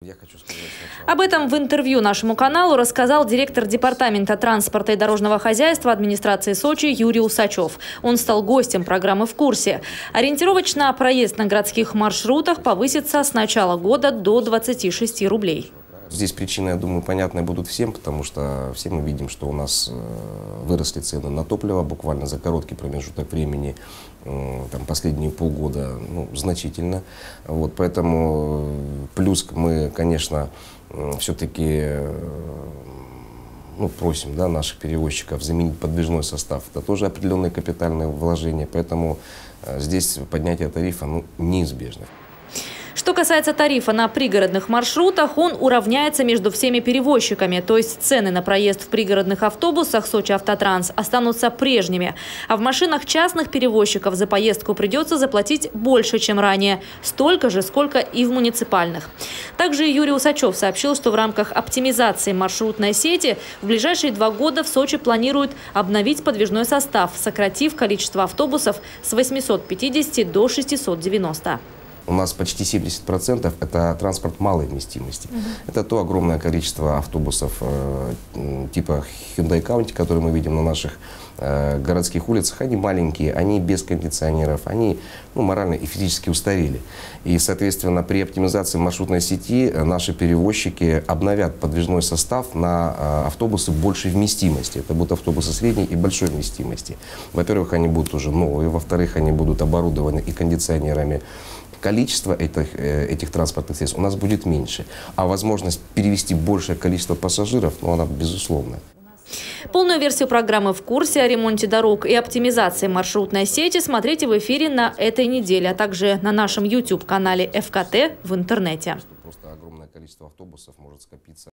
Об этом в интервью нашему каналу рассказал директор Департамента транспорта и дорожного хозяйства администрации Сочи Юрий Усачев. Он стал гостем программы «В курсе». Ориентировочно проезд на городских маршрутах повысится с начала года до 26 рублей. Здесь причины, я думаю, понятны будут всем, потому что все мы видим, что у нас выросли цены на топливо буквально за короткий промежуток времени, там, последние полгода, значительно. Вот, поэтому плюс мы, конечно, все-таки просим наших перевозчиков заменить подвижной состав. Это тоже определенные капитальные вложения, поэтому здесь поднятие тарифа неизбежно. Что касается тарифа на пригородных маршрутах, он уравняется между всеми перевозчиками. То есть цены на проезд в пригородных автобусах Сочи-Автотранс останутся прежними. А в машинах частных перевозчиков за поездку придется заплатить больше, чем ранее. Столько же, сколько и в муниципальных. Также Юрий Усачев сообщил, что в рамках оптимизации маршрутной сети в ближайшие 2 года в Сочи планируют обновить подвижной состав, сократив количество автобусов с 850 до 690. У нас почти 70% это транспорт малой вместимости. Это то огромное количество автобусов типа Hyundai County, которые мы видим на наших городских улицах. Они маленькие, они без кондиционеров, они морально и физически устарели. И, соответственно, при оптимизации маршрутной сети наши перевозчики обновят подвижной состав на автобусы большей вместимости. Это будут автобусы средней и большой вместимости. Во-первых, они будут уже новые, во-вторых, они будут оборудованы и кондиционерами. Количество этих транспортных средств у нас будет меньше, а возможность перевести большее количество пассажиров, она безусловная. Полную версию программы «В курсе» о ремонте дорог и оптимизации маршрутной сети смотрите в эфире на этой неделе, а также на нашем YouTube-канале ФКТ в интернете. Просто огромное количество автобусов может скопиться.